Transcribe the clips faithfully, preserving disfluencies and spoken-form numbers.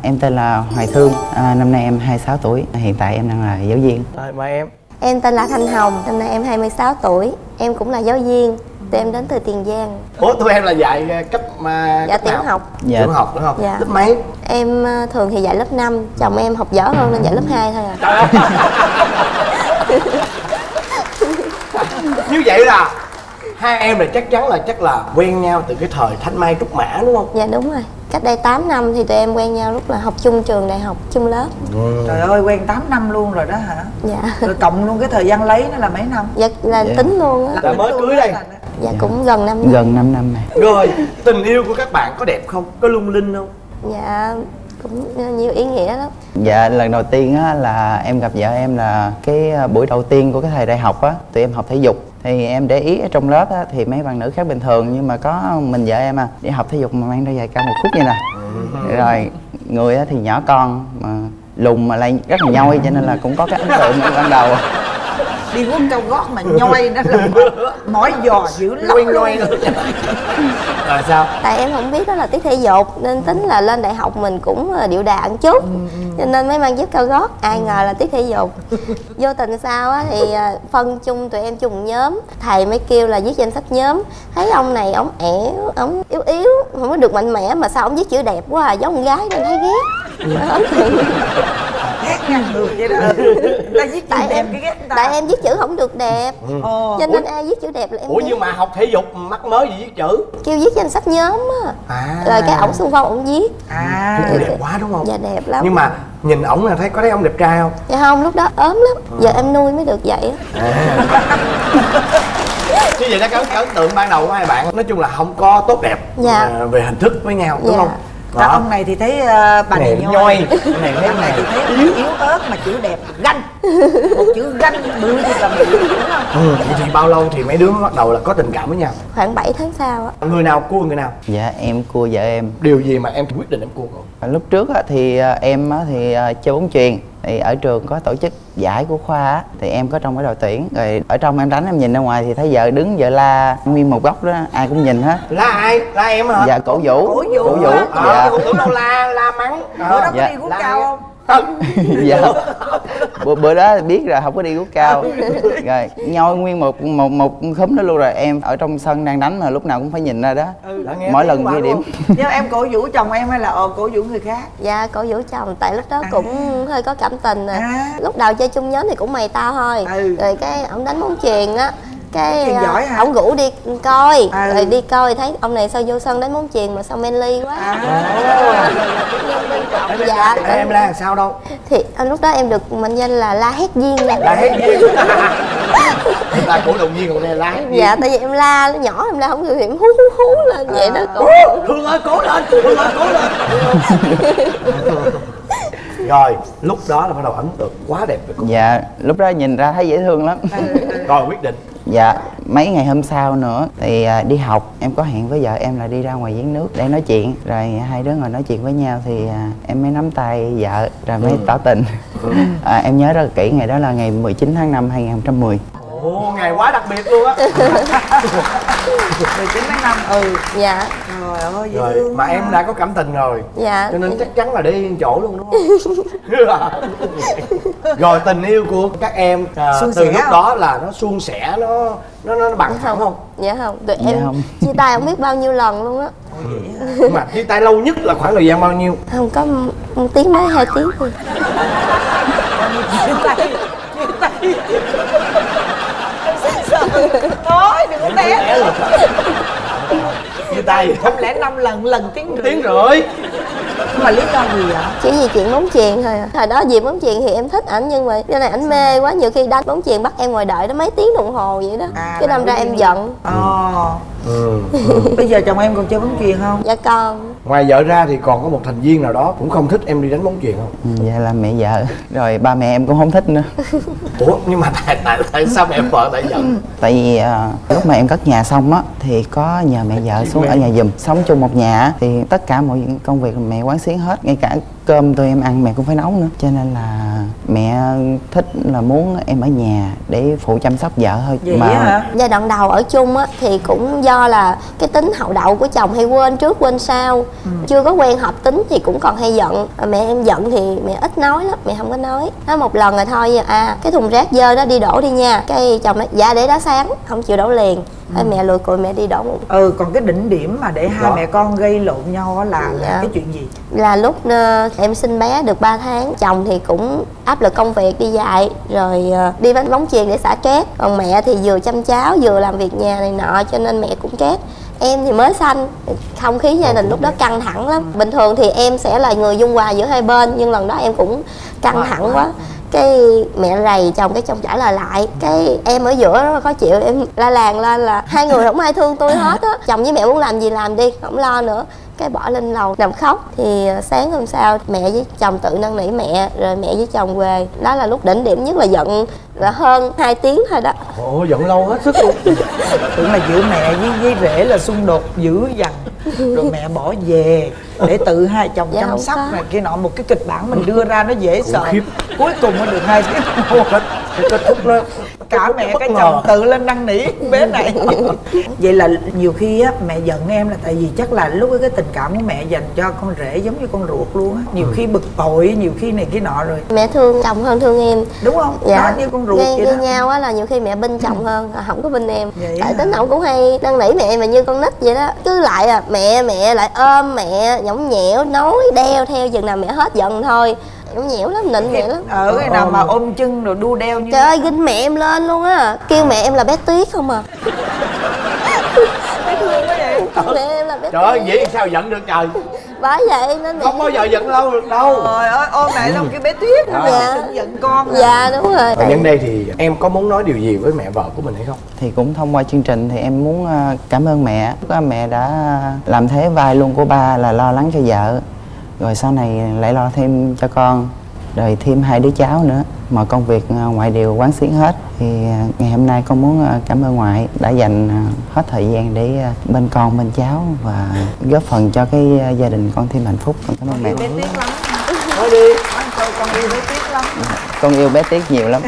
Em tên là Hoài Thương, à, năm nay em hai mươi sáu tuổi, hiện tại em đang là giáo viên. Rồi mời em. Em tên là Thanh Hồng, năm nay em hai mươi sáu tuổi, em cũng là giáo viên. Tụi em đến từ Tiền Giang. Ủa tụi em là dạy cấp mà Dạ cấp tiểu nào? học. Dạ. Tiểu học đúng không? Dạ. Lớp mấy? Em thường thì dạy lớp năm, chồng em học dở hơn nên dạy lớp hai thôi à. Trời ơi. Như vậy là hai em là chắc chắn là chắc là quen nhau từ cái thời Thanh Mai Trúc Mã đúng không? Dạ đúng rồi. Cách đây tám năm thì tụi em quen nhau lúc là học chung trường đại học, chung lớp. Ừ. Trời ơi, quen tám năm luôn rồi đó hả? Dạ. Rồi cộng luôn cái thời gian lấy nó là mấy năm? Dạ là Dạ. tính luôn á. Là mới cưới đây. Dạ, Dạ. cũng gần năm năm. Gần năm năm này. Rồi, tình yêu của các bạn có đẹp không? Có lung linh không? Dạ cũng nhiều ý nghĩa lắm. Dạ, lần đầu tiên á, là em gặp vợ em là cái buổi đầu tiên của cái thời đại học á. Tụi em học thể dục. Thì em để ý ở trong lớp á, thì mấy bạn nữ khác bình thường. Nhưng mà có mình vợ em à, đi học thể dục mà mang đôi giày cao một phút như nè. Rồi, người á, thì nhỏ con mà lùn mà lại rất là nhoi, cho nên là cũng có cái ấn tượng ban đầu. Đi quấn cao gót mà nhoi nó là mỏi giò dữ lắm. Quen nhoi luôn. Rồi sao? Tại em không biết đó là tiết thể dục nên tính là lên đại học mình cũng điệu đà một chút, cho nên mới mang dép cao gót. Ai ngờ là tiết thể dục. Vô tình sao á thì phân chung tụi em chung nhóm, thầy mới kêu là viết danh sách nhóm. Thấy ông này ổng ẻo, ổng yếu yếu, không có được mạnh mẽ mà sao ổng viết chữ đẹp quá à, giống con gái nên thấy ghét. Ấn tượng. Ghét ngang ngược vậy đó. Ta viết chữ đẹp cái ghét ta. Tại em viết chữ không được đẹp, Ồ. cho nên ai viết chữ đẹp là em Ủa viết. nhưng mà học thể dục mắc mới gì viết chữ? Kêu viết danh sách nhóm á. À. Rồi cái ổng xung phong ổng viết. À. Viết chữ đẹp quá đúng không? Dạ đẹp lắm. Nhưng mà nhìn ổng là thấy có thấy ông đẹp trai không? Dạ không, lúc đó ốm lắm. Giờ em nuôi mới được vậy á. Chứ vậy đó cái ấn tượng ban đầu của hai bạn nói chung là không có tốt đẹp. Dạ. À, về hình thức với nhau đúng Dạ. không? Còn ông này thì thấy uh, bà này Này nhoi. nhoi. Cái này thấy Ông này thì thấy yếu, yếu ớt mà chữ đẹp, ganh. Một chữ ganh bự thì là bự đúng không? Ừ, vậy thì bao lâu thì mấy đứa bắt đầu là có tình cảm với nhau? Khoảng bảy tháng sau á. Người nào cua người nào? Dạ, em cua vợ em. Điều gì mà em quyết định em cua cậu? Lúc trước á, thì à, em á, thì à, chơi bóng chuyền. Thì ở trường có tổ chức giải của khoa á, thì em có trong cái đội tuyển. Rồi ở trong em đánh, em nhìn ra ngoài thì thấy vợ đứng vợ la nguyên một góc đó, ai cũng nhìn hết. La ai? La em hả? Dạ, cổ vũ. Cổ vũ. Cổ vũ. À, Dạ. tôi tưởng đâu la la mắng. Bữa đó có Dạ. đi guốc La cao em. không? Không. Dạ. Bữa, bữa đó biết rồi, không có đi guốc cao. Rồi nhoi nguyên một một một khúm đó luôn. Rồi em ở trong sân đang đánh mà lúc nào cũng phải nhìn ra đó. Đã nghe Mỗi tiếng lần của ghi bạn điểm. luôn. Nhưng em cổ vũ chồng em hay là ờ, cổ vũ người khác? Dạ cổ vũ chồng, tại lúc đó cũng hơi có cảm tình rồi. À. Lúc đầu chơi chung nhóm thì cũng mày tao thôi. Ừ. Rồi cái ổng đánh bóng chuyền á, cái Chuyền à, giỏi hả? ổng rủ đi coi. Ừ. Rồi đi coi thấy ông này sao vô sân đánh bóng chuyền mà sao manly quá. À. Dạ. Ê, em la làm sao đâu? Thì anh lúc đó em được mệnh danh là la hét viên. La hét viên. Em la cổ động viên còn đây la hét viên. Dạ tại vì em la nó nhỏ, em la không được thì em hú hú hú lên vậy đó cô. Thương ơi cố lên, Thương ơi cố lên. Rồi lúc đó là bắt đầu ấn tượng quá đẹp với cô. Dạ, lúc đó nhìn ra thấy dễ thương lắm. Rồi quyết định. Dạ, mấy ngày hôm sau nữa thì à, đi học, em có hẹn với vợ em là đi ra ngoài giếng nước để nói chuyện. Rồi hai đứa ngồi nói chuyện với nhau thì à, em mới nắm tay vợ rồi mới tỏ tình. À, em nhớ rất là kỹ, ngày đó là ngày mười chín tháng năm hai nghìn không trăm mười. Ồ, ngày quá đặc biệt luôn á. mười chín tháng năm. Ừ. Dạ. Trời ơi dễ Rồi thương mà quá. em đã có cảm tình rồi. Dạ. Cho nên chắc chắn là để yên chỗ luôn đúng không? Rồi tình yêu của các em à, Suôn từ sẻ lúc không? đó là nó suôn sẻ, nó nó nó bằng thẳng không? Dạ không, tụi Dạ em không. chia tay không biết bao nhiêu lần luôn á. Nhưng mà chia tay lâu nhất là khoảng thời gian bao nhiêu? Không có một tiếng mấy hai tiếng thôi. Chia tay. Chia tay. Sợ. Thôi đừng có té. Chia tay Không lẽ năm lần lần tiếng rưỡi. tiếng rưỡi. Nhưng mà lý do gì vậy? Chỉ vì chuyện bóng chuyền thôi à. Thời đó vì bóng chuyền thì em thích ảnh nhưng mà cái này ảnh mê quá, nhiều khi đánh bóng chuyền bắt em ngồi đợi đó mấy tiếng đồng hồ vậy đó. À, Cái đâm ra em giận. Ờ. Ừ. Bây giờ chồng em còn chơi bóng chuyền không? Dạ con. Ngoài vợ ra thì còn có một thành viên nào đó cũng không thích em đi đánh bóng chuyền không? Ừ, dạ là mẹ vợ. Rồi ba mẹ em cũng không thích nữa. Ủa nhưng mà tại tại, tại sao mẹ vợ lại giận? Tại vì à, lúc mà em cất nhà xong á thì có nhờ mẹ vợ xuống ở nhà giùm. Sống chung một nhà á, thì tất cả mọi công việc mẹ quán xuyến hết, ngay cả cơm tụi em ăn mẹ cũng phải nấu nữa, cho nên là mẹ thích là muốn em ở nhà để phụ chăm sóc vợ thôi. Vậy mà hả? Giai đoạn đầu ở chung á thì cũng do là cái tính hậu đậu của chồng hay quên trước quên sau, ừ. chưa có quen hợp tính thì cũng còn hay giận. Mẹ em giận thì mẹ ít nói lắm, mẹ không có nói. Nói một lần rồi thôi, à cái thùng rác dơ đó đi đổ đi nha. Cái chồng nói dạ để đó sáng, không chịu đổ liền. Ừ. Mẹ lùi cùi mẹ đi đổ một. Ừ, còn cái đỉnh điểm mà để hai đó. Mẹ con gây lộn nhau á là, dạ. là cái chuyện gì? Là lúc uh, em sinh bé được ba tháng, chồng thì cũng áp lực công việc đi dạy, rồi uh, đi đánh bóng chuyền để xả stress. Còn mẹ thì vừa chăm cháu vừa làm việc nhà này nọ cho nên mẹ cũng stress. Em thì mới sanh, không khí gia đình lúc đó căng thẳng lắm. Bình thường thì em sẽ là người dung hòa giữa hai bên, nhưng lần đó em cũng căng thẳng quá. Cái mẹ rầy chồng, cái chồng trả lời lại, cái em ở giữa đó khó chịu, em la làng lên là hai người không ai thương tôi hết á. Chồng với mẹ muốn làm gì làm đi, không lo nữa. Cái bỏ lên lầu nằm khóc. Thì sáng hôm sau mẹ với chồng tự năn nỉ mẹ, rồi mẹ với chồng về. Đó là lúc đỉnh điểm nhất, là giận là hơn hai tiếng thôi đó. Ồ, giận lâu hết sức luôn. Tưởng là giữa mẹ với với rể là xung đột dữ dằn, rồi mẹ bỏ về để tự hai chồng dạ, chăm sóc này kia nọ. Một cái kịch bản mình đưa ra nó dễ sợ, cuối cùng nó được hai tiếng đồng hồ kết thúc đó. Cả mẹ cái chồng tự lên năn nỉ bé này. Vậy là nhiều khi á mẹ giận em là tại vì chắc là lúc ấy cái tình cảm của mẹ dành cho con rể giống như con ruột luôn á. Nhiều khi bực bội, nhiều khi này kia nọ rồi. Mẹ thương chồng hơn thương em, đúng không? Dạ. Đó, như con ruột vậy, vậy vậy đó. nhau á là nhiều khi mẹ binh chồng hơn, không có binh em. Vậy tại hả? Tính ổng cũng hay năn nỉ mẹ mà như con nít vậy đó. Cứ lại à mẹ mẹ lại ôm mẹ nhõng nhẽo, nói đeo theo chừng nào mẹ hết giận thôi. Nhõng nhẽo lắm, nịnh mẹ lắm. Ở cái nào mà ôm chân rồi đu đeo như trời ơi, ginh mẹ em lên luôn á. Kêu mẹ em là bé Tuyết không à. thấy thương quá vậy. Mẹ em là bé Trời ơi, Tuyết. vậy sao giận được trời. Bởi vậy nên mẹ Không bao giờ giận lâu được đâu. Trời ơi, ôm mẹ là một cái bé Tuyết. Dạ. Đừng giận con. Dạ đúng rồi. Và nhân đây thì em có muốn nói điều gì với mẹ vợ của mình hay không? thì cũng thông qua chương trình thì em muốn ờ, cảm ơn mẹ. Mẹ đã làm thế vai luôn của ba, là lo lắng cho vợ, rồi sau này lại lo thêm cho con, rồi thêm hai đứa cháu nữa. Mọi công việc ngoại đều quán xuyến hết. Thì ngày hôm nay con muốn cảm ơn ngoại đã dành hết thời gian để bên con, bên cháu, và góp phần cho cái gia đình con thêm hạnh phúc. Con cảm ơn mẹ. Bé Tuyết lắm. Nói đi. Anh tôi con yêu bé Tuyết lắm. Con yêu bé Tuyết nhiều lắm.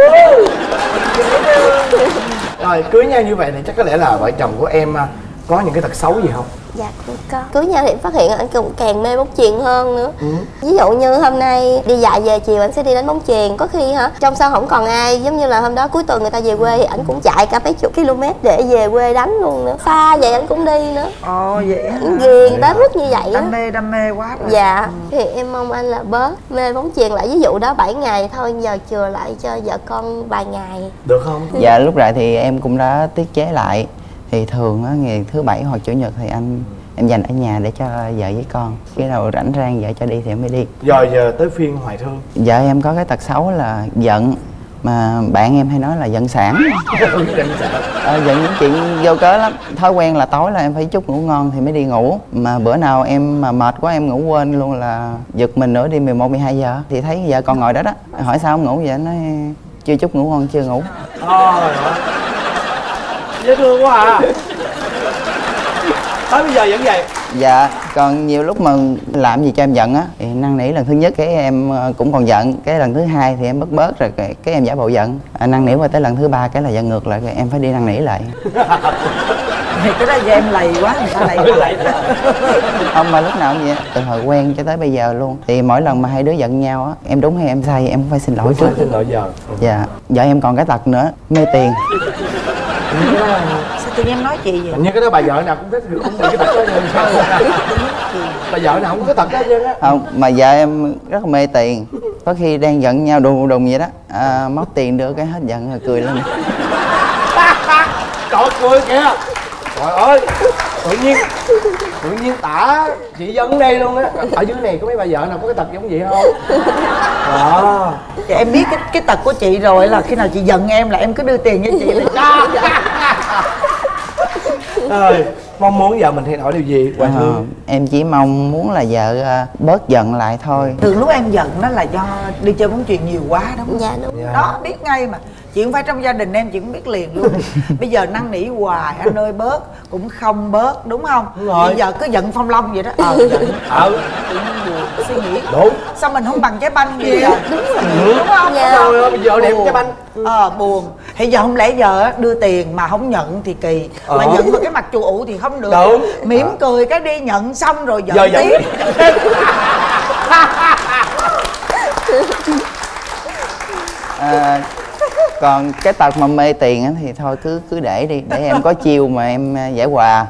Rồi cưới nhau như vậy thì chắc có lẽ là vợ chồng của em có những cái tật xấu gì không? Dạ cũng có. Cưới nhau thì phát hiện anh cũng càng mê bóng chuyền hơn nữa. Ừ. Ví dụ như hôm nay đi dạy về chiều anh sẽ đi đánh bóng chuyền. Có khi hả trong sân không còn ai, giống như là hôm đó cuối tuần người ta về quê thì anh cũng chạy cả mấy chục km để về quê đánh luôn nữa. Xa vậy anh cũng đi nữa. Ồ vậy hả? Anh ghiền tới mức như vậy á. Đam mê, đam mê quá rồi. Dạ. Ừ. Thì em mong anh là bớt mê bóng chuyền lại. Ví dụ đó bảy ngày thôi, giờ chừa lại cho vợ con vài ngày. Được không? Dạ lúc lại thì em cũng đã tiết chế lại. Thì thường á, ngày thứ bảy hoặc chủ nhật thì anh em dành ở nhà để cho vợ với con. Khi nào rảnh rang vợ cho đi thì em mới đi. Rồi giờ tới phiên Hoài Thương. Vợ em có cái tật xấu là giận, mà bạn em hay nói là giận sản. ờ, giận những chuyện vô cớ lắm. Thói quen là tối là em phải chút ngủ ngon thì mới đi ngủ. Mà bữa nào em mà mệt quá em ngủ quên luôn là giật mình nữa đi mười một, mười hai giờ. Thì thấy vợ còn ngồi đó đó, hỏi sao không ngủ vậy, nói chưa chút ngủ ngon chưa ngủ. Thôi dễ thương quá à. Tới bây giờ vẫn vậy. Dạ, còn nhiều lúc mà làm gì cho em giận á thì năn nỉ lần thứ nhất cái em cũng còn giận, cái lần thứ hai thì em bớt bớt rồi cái, cái em giả bộ giận, à, năn nỉ qua tới lần thứ ba cái là giận ngược lại, rồi em phải đi năn nỉ lại. Cái đó giờ em lầy quá, người ta lầy lại. Không, mà lúc nào cũng vậy, từ hồi quen cho tới bây giờ luôn. Thì mỗi lần mà hai đứa giận nhau á, em đúng hay em sai em cũng phải xin lỗi trước. Xin lỗi giờ. Dạ, vợ em còn cái tật nữa, mê tiền. Sao tự nhiên em nói chị vậy? Hình như cái đó bà vợ nào cũng thích, cũng bị cái tật đó như sao? Bà vợ nào cũng có cái tật đó chứ á. Không, mà vợ em rất là mê tiền. Có khi đang giận nhau đùng đùng vậy đó, à, móc tiền đưa cái hết giận rồi cười lên. Trời cười kìa. Trời ơi, tự nhiên tự nhiên tả chị Dân đây luôn á. Ở dưới này có mấy bà vợ nào có cái tật giống vậy không? Đó. Dạ, em biết cái cái tật của chị rồi, là khi nào chị giận em là em cứ đưa tiền cho chị là Rồi, mong muốn vợ mình thay đổi điều gì? Hoài Thương. À, em chỉ mong muốn là vợ à, bớt giận lại thôi. thường lúc em giận đó là do đi chơi bóng chuyền nhiều quá đó. Dạ đúng. Dạ. Đó biết ngay mà. Chuyện phải trong gia đình em chị cũng biết liền luôn. Bây giờ năn nỉ hoài anh ơi bớt cũng không bớt, đúng không? Đúng rồi. Bây giờ cứ giận Phong Long vậy đó. Ờ giận. Ờ. Tự nhiên buồn suy nghĩ. Đúng. Sao mình không bằng trái banh vậy giờ? Đúng rồi. Đúng không? Dạ. Trời ơi, vợ đẹp Buồn. cái banh. Ờ buồn. Thì giờ không lẽ giờ á, đưa tiền mà không nhận thì kỳ. Ờ. Mà nhận vào cái mặt chù ụ thì không được. Đúng. Mỉm Ờ. cười cái đi nhận xong rồi giận Giờ giận tiếp. À, còn cái tật mà mê tiền á thì thôi cứ cứ để đi, để em có chiêu mà em à, giải hòa.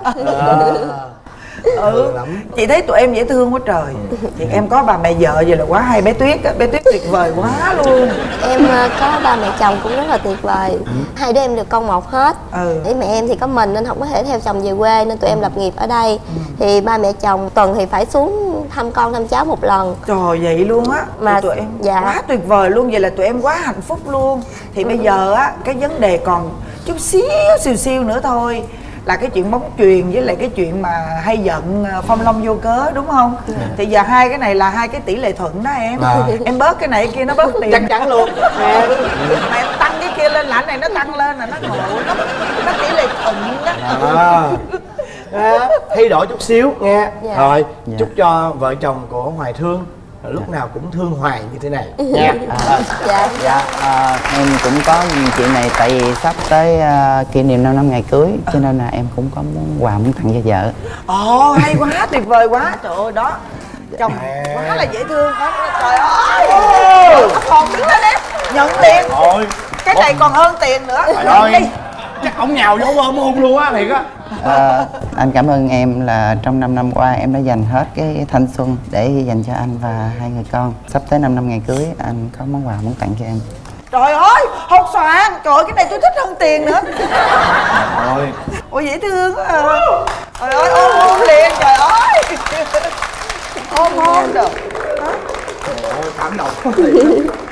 Ừ lắm. chị thấy tụi em dễ thương quá trời. Thì em có bà mẹ vợ vậy là quá hay. Bé Tuyết á, bé Tuyết tuyệt vời quá luôn. Em ờ, có ba mẹ chồng cũng rất là tuyệt vời. Hai đứa em đều con một hết. Ừ. Để mẹ em thì có mình nên không có thể theo chồng về quê, nên tụi em lập nghiệp ở đây. Thì ba mẹ chồng tuần thì phải xuống thăm con thăm cháu một lần. Trời vậy luôn á. Mà- Mà tụi em dạ. quá tuyệt vời luôn. Vậy là tụi em quá hạnh phúc luôn. Thì bây giờ á, cái vấn đề còn chút xíu xìu xiu nữa thôi, là cái chuyện bóng chuyền với lại cái chuyện mà hay giận Phong Long vô cớ, đúng không? Thì giờ hai cái này là hai cái tỷ lệ thuận đó em. À. Em bớt cái này cái kia nó bớt tiền. Chắc chắn luôn. Nè. Mà em tăng cái kia lên là cái này nó tăng lên là nó ngộ. Nó, nó tỷ lệ thuận đó. À. À, thay đổi chút xíu nghe. Dạ. Rồi, Dạ. chúc cho vợ chồng của Hoài Thương lúc nào cũng thương Hoài như thế này nha. À. Dạ. Dạ, à, em cũng có chuyện này tại vì sắp tới à, kỷ niệm năm năm ngày cưới, cho nên là em cũng có muốn quà muốn tặng cho vợ. Ồ hay quá, tuyệt vời quá. Trời ơi đó, chồng quá là dễ thương quá. Trời ơi, còn đứng lên em nhận tiền. Thôi, Cái này còn hơn tiền nữa. trời Nhận ơi, đi. chắc ổng nhào vô ôm hôn luôn á, thiệt á. À, anh cảm ơn em là trong năm năm qua em đã dành hết cái thanh xuân để dành cho anh và hai người con. Sắp tới năm năm ngày cưới, anh có món quà muốn tặng cho em. Trời ơi, hột xoàn. Trời ơi, cái này tôi thích hơn tiền nữa. Thôi. Ôi dễ thương quá à. Trời ơi, ôm hôn liền, trời ơi. Ôm hôn được. Ôi, cảm động.